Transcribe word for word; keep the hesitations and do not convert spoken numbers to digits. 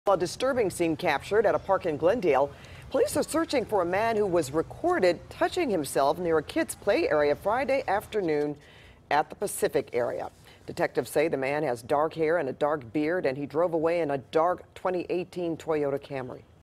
A disturbing scene captured at a park in Glendale. Police are searching for a man who was recorded touching himself near a kids' play area Friday afternoon at the Pacific area. Detectives say the man has dark hair and a dark beard, and he drove away in a dark twenty eighteen Toyota Camry.